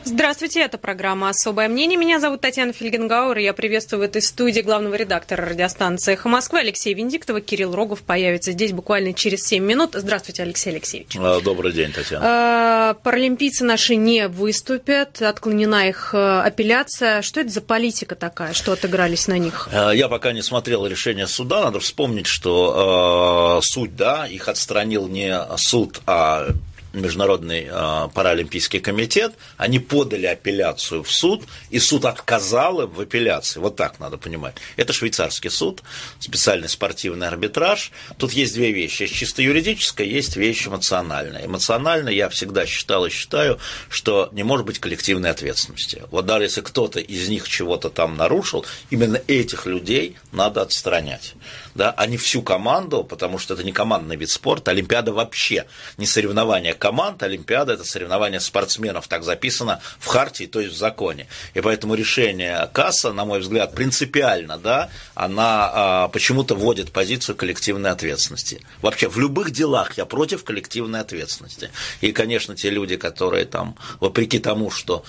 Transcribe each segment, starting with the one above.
Здравствуйте, это программа «Особое мнение». Меня зовут Татьяна Фельгенгауэр, и я приветствую в этой студии главного редактора радиостанции «Эхо Москвы» Алексея Венедиктова. Кирилл Рогов появится здесь буквально через 7 минут. Здравствуйте, Алексей Алексеевич. Добрый день, Татьяна. Паралимпийцы наши не выступят, отклонена их апелляция. Что это за политика такая, что отыгрались на них? Я пока не смотрел решение суда, надо вспомнить, что суть, их отстранил не суд, а Международный паралимпийский комитет, они подали апелляцию в суд, и суд отказал им в апелляции. Вот так надо понимать. Это швейцарский суд, специальный спортивный арбитраж. Тут есть две вещи. Есть чисто юридическая, есть вещь эмоциональная. Эмоционально я всегда считал и считаю, что не может быть коллективной ответственности. Вот даже если кто-то из них чего-то там нарушил, именно этих людей надо отстранять. Да, а не всю команду, потому что это не командный вид спорта. Олимпиада вообще не соревнование команд, Олимпиада – это соревнование спортсменов, так записано в хартии, то есть в законе. И поэтому решение КАСа, на мой взгляд, принципиально, она почему-то вводит позицию коллективной ответственности. Вообще, в любых делах я против коллективной ответственности. И, конечно, те люди, которые там, вопреки тому, что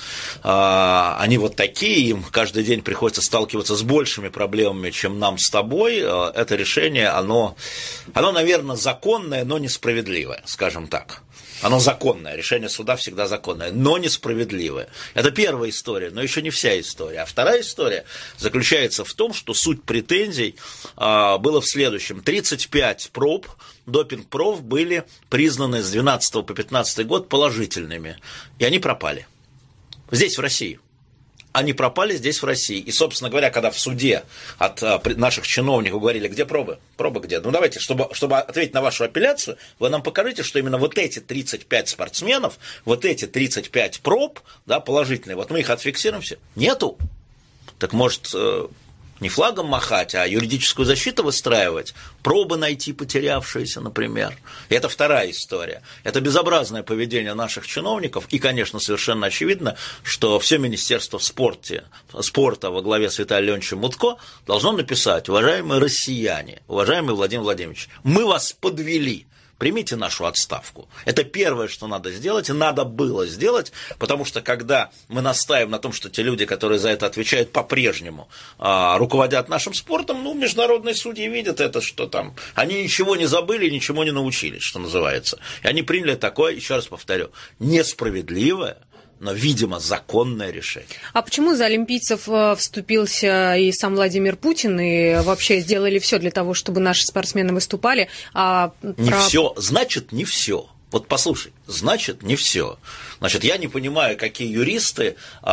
они вот такие, им каждый день приходится сталкиваться с большими проблемами, чем нам с тобой, это решение, оно, наверное, законное, но несправедливое, скажем так. Оно законное, решение суда всегда законное, но несправедливое. Это первая история, но еще не вся история. А вторая история заключается в том, что суть претензий была в следующем. 35 проб, допинг-проб были признаны с 2012 по 2015 год положительными, и они пропали. Здесь, в России. Они пропали здесь, в России. И, собственно говоря, когда в суде от наших чиновников говорили, где пробы? Пробы где? Ну, давайте, чтобы ответить на вашу апелляцию, вы нам покажите, что именно вот эти 35 спортсменов, вот эти 35 проб, положительные, вот мы их отфиксируем все. Нету. Так может, не флагом махать, а юридическую защиту выстраивать, пробы найти потерявшиеся, например. И это вторая история. Это безобразное поведение наших чиновников, и, конечно, совершенно очевидно, что все Министерство спорта во главе с Виталием Леонидовичем Мутко должно написать: уважаемые россияне, уважаемый Владимир Владимирович, мы вас подвели. Примите нашу отставку. Это первое, что надо сделать, и надо было сделать, потому что когда мы настаиваем на том, что те люди, которые за это отвечают, по-прежнему руководят нашим спортом, международные судьи видят это, что там они ничего не забыли, ничего не научились, что называется. И они приняли такое, еще раз повторю, несправедливое, но, видимо, законное решение. А почему за олимпийцев вступился и сам Владимир Путин, и вообще сделали все для того, чтобы наши спортсмены выступали? Не все, значит, не все. Вот послушай, значит, не все. Значит, я не понимаю, какие юристы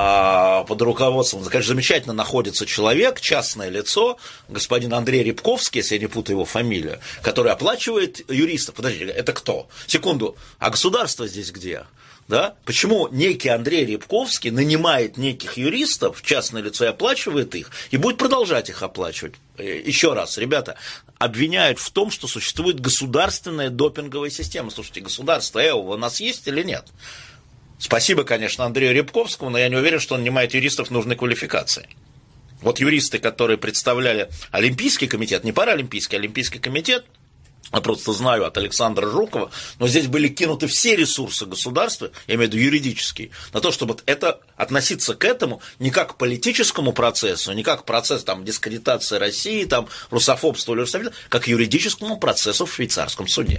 под руководством, конечно, замечательно находится человек, частное лицо, господин Андрей Рябковский, если я не путаю его фамилию, который оплачивает юристов. Подождите, это кто? Секунду, а государство здесь где? Да? Почему некий Андрей Рябковский нанимает неких юристов, частное лицо, и оплачивает их, и будет продолжать их оплачивать? Еще раз, ребята, обвиняют в том, что существует государственная допинговая система. Слушайте, государство у нас есть или нет? Спасибо, конечно, Андрею Рябковскому, но я не уверен, что он нанимает юристов нужной квалификации. Вот юристы, которые представляли Олимпийский комитет, не паралимпийский, а Олимпийский комитет, я просто знаю от Александра Жукова, но здесь были кинуты все ресурсы государства, я имею в виду юридические, на то, чтобы относиться к этому не как к политическому процессу, не как к процессу дискредитации России, русофобства или русофобии, как к юридическому процессу в швейцарском суде.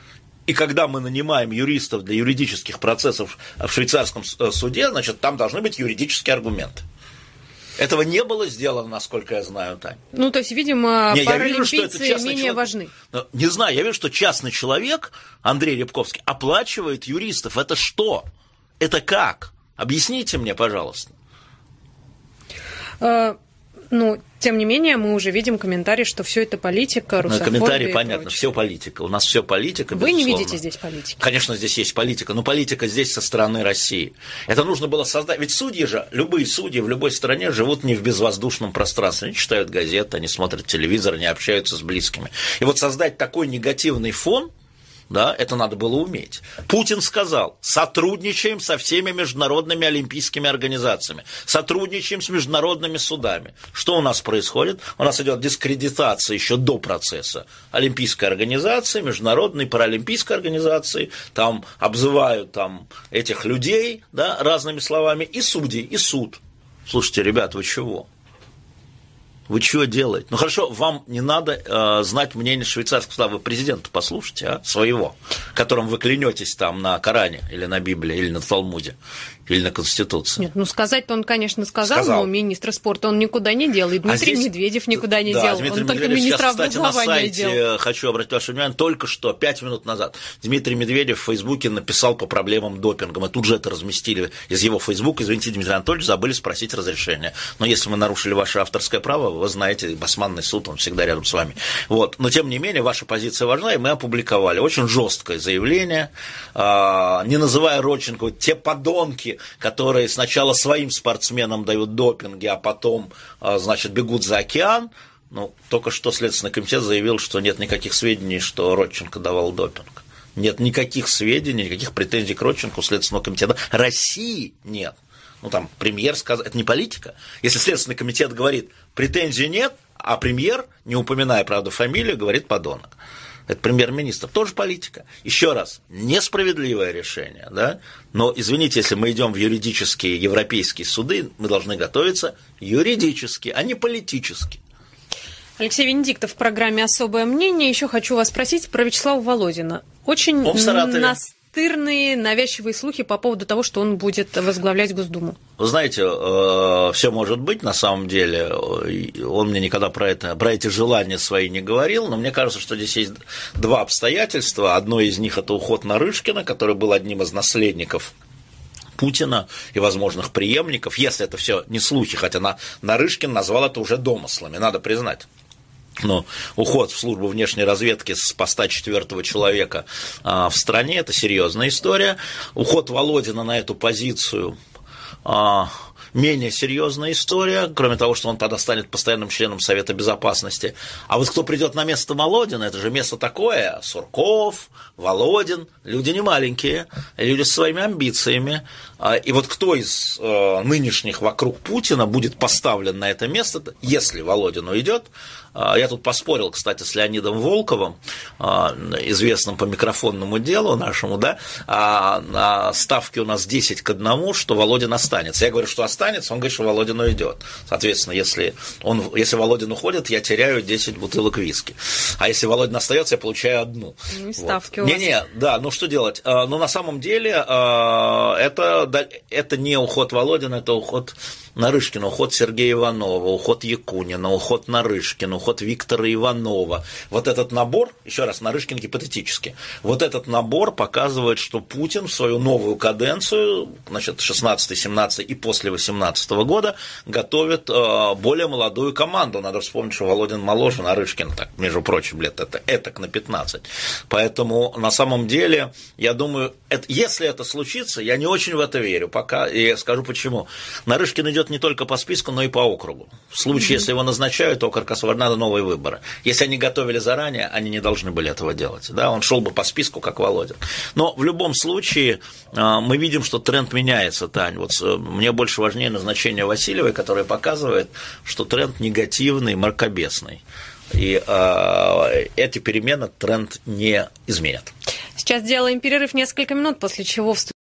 И когда мы нанимаем юристов для юридических процессов в швейцарском суде, значит, там должны быть юридические аргументы. Этого не было сделано, насколько я знаю, Тань. То есть, видимо, паралимпийцы менее важны. Не знаю, я вижу, что частный человек, Андрей Рябковский, оплачивает юристов. Это что? Это как? Объясните мне, пожалуйста. Тем не менее, мы уже видим комментарий, что все это политика, русофобия. Комментарий понятно, все политика. У нас все политика, безусловно. Вы не видите здесь политики? Конечно, здесь есть политика, но политика здесь со стороны России. Это нужно было создать. Ведь судьи же, любые судьи в любой стране живут не в безвоздушном пространстве. Они читают газеты, они смотрят телевизор, они общаются с близкими. И вот создать такой негативный фон, Да, это надо было уметь. Путин сказал, сотрудничаем со всеми международными олимпийскими организациями, сотрудничаем с международными судами. Что у нас происходит? У нас идет дискредитация еще до процесса Олимпийской организации, Международной паралимпийской организации, там обзывают там, этих людей, да, разными словами, и судей, и суд. Слушайте, ребят, вы чего? Вы чего делаете? Ну хорошо, вам не надо знать мнение швейцарского суда, вы президента послушайте, своего, которым вы клянетесь там на Коране, или на Библии, или на Талмуде, или на Конституции. Нет, ну сказать-то он, конечно, сказал, но министр спорта он никуда не делал, и Дмитрий Медведев никуда не делал, Дмитрий он только Медведев министра сейчас, образования на сайте, делал. Хочу обратить ваше внимание, только что, 5 минут назад, Дмитрий Медведев в Фейсбуке написал по проблемам допинга, мы тут же это разместили из его Фейсбука, извините, Дмитрий Анатольевич, забыли спросить разрешения, но если мы нарушили ваше авторское право, вы знаете, Басманный суд, он всегда рядом с вами. Вот. Но, тем не менее, ваша позиция важна, и мы опубликовали очень жесткое заявление, не называя Родченко, те подонки, которые сначала своим спортсменам дают допинги, а потом, значит, бегут за океан. Ну, только что Следственный комитет заявил, что нет никаких сведений, что Родченко давал допинг. Нет никаких сведений, никаких претензий к Родченко у Следственного комитета. России нет. Ну, там, премьер сказал, это не политика. Если Следственный комитет говорит, претензий нет, а премьер, не упоминая, правда, фамилию, говорит подонок. Это премьер-министр, тоже политика. Еще раз, несправедливое решение, да? Но, извините, если мы идем в юридические европейские суды, мы должны готовиться юридически, а не политически. Алексей Венедиктов в программе «Особое мнение». Еще хочу вас спросить про Вячеслава Володина. Очень настырные, навязчивые слухи по поводу того, что он будет возглавлять Госдуму. Вы знаете, все может быть, на самом деле, он мне никогда про эти желания свои не говорил, но мне кажется, что здесь есть два обстоятельства. Одно из них – это уход Нарышкина, который был одним из наследников Путина и возможных преемников, если это все не слухи, хотя Нарышкин назвал это уже домыслами, надо признать. Но уход в службу внешней разведки с поста 4-го человека в стране – это серьезная история. Уход Володина на эту позицию менее серьезная история, кроме того, что он тогда станет постоянным членом Совета Безопасности. А вот кто придет на место Володина, это же место такое: Сурков, Володин, люди не маленькие, люди с своими амбициями. И вот кто из нынешних вокруг Путина будет поставлен на это место, если Володин уйдет? Я тут поспорил, кстати, с Леонидом Волковым, известным по микрофонному делу нашему, да, на ставке у нас 10-1, что Володин останется. Я говорю, что останется, он говорит, что Володин уйдет. Соответственно, если Володин уходит, я теряю 10 бутылок виски. А если Володин остается, я получаю 1. Ну и ставки вот. Да, ну что делать? Но на самом деле это не уход Володина, это уход Нарышкина, уход Сергея Иванова, уход Якунина, уход Нарышкина, уход Виктора Иванова. Вот этот набор, еще раз, Нарышкин гипотетически, вот этот набор показывает, что Путин в свою новую каденцию, значит, 16-17 и после 18 года, готовит более молодую команду. Надо вспомнить, что Володин моложе Нарышкина, так, между прочим, лет этак на 15. Поэтому, на самом деле, я думаю, если это случится, я не очень в это верю пока, и я скажу почему. Нарышкин идет не только по списку, но и по округу. В случае, если его назначают, округ освобожден, надо новые выборы. Если они готовили заранее, они не должны были этого делать. Да? Он шел бы по списку, как Володин. Но в любом случае мы видим, что тренд меняется, Тань. Вот мне больше важнее назначение Васильевой, которое показывает, что тренд негативный, мракобесный. И эти перемены тренд не изменят. Сейчас делаем перерыв несколько минут, после чего